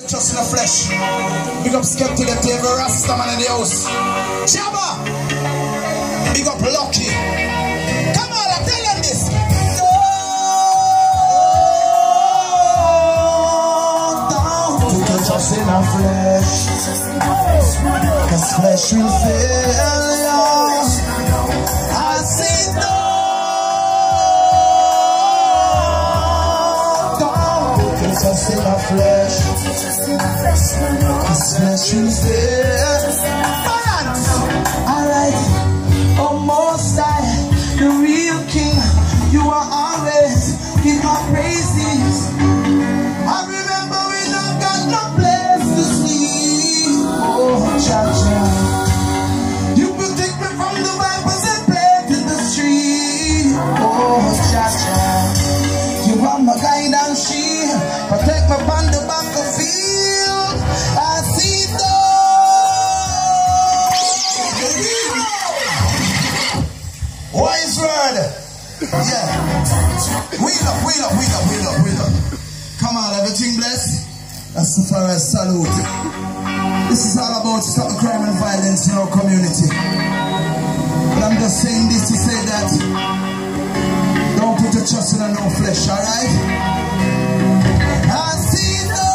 Just in the flesh. Big up Skeptic at every Rasta man in the house. Jabba! Big up Lucky. Come on, I'm telling this. Just in the flesh. Cause flesh will fail you. I say don't. Just in the flesh. Cause flesh will fail. Alright. Oh Most High, the real King, you are always in my praises. I remember when I got no place to sleep. Oh, Cha-Cha, you protect me from the vipers and play in the street. Oh, Cha-Cha, you are my guide and shield. Protect me from the battlefield. I see those. Wise word. Yeah. Wheel up, wheel up, wheel up, wheel up, wheel up. Come on, everything blessed. That's the first salute. This is all about stop the crime and violence in our community. But I'm just saying this to say that don't put your trust in a no flesh, alright? I see no.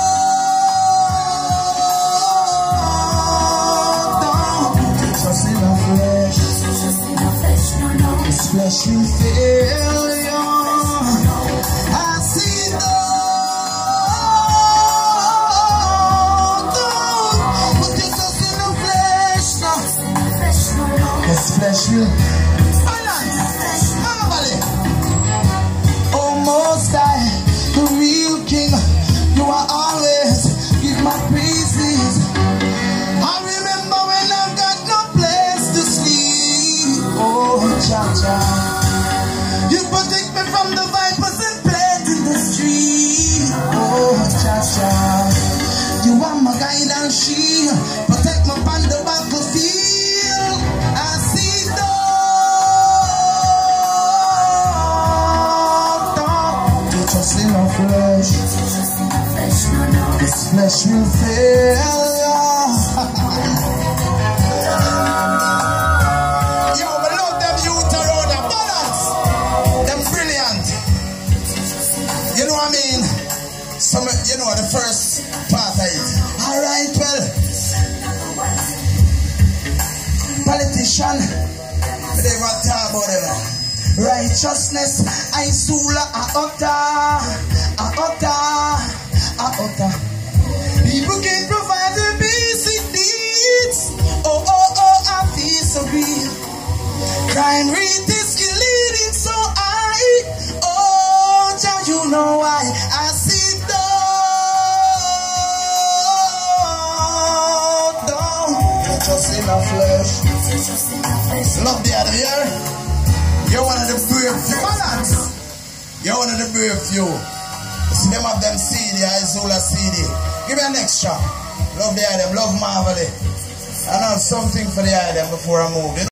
Don't put your trust in a flesh. This flesh will fail you. I see no. Flesh will balance. Marvalee. Oh Most High, the real King, you are always give my praises. I remember when I've got no place to sleep. Oh Cha-Cha, you protect me from the vipers and play in the street. Oh Cha-Cha, you are my guide and shield. Protect me from the battlefield. I see just in our flesh. This flesh will fail you. Yo, we love them youth around the balance. Them brilliant. You know what I mean? Some, you know the first part of it. Alright, well. Politician. They want to talk about them. Righteousness, izual, people can provide the basic needs. Oh, I feel so real. Crime rate is leading so high. Oh, Jah, you know why. I see don't. You're just in a flesh. Love the other here. You're one of the brave few. Balance. You're one of the brave few. See them of them CD, izual CD. Give me an extra. Love the item, love Marvalee. And have something for the item before I move.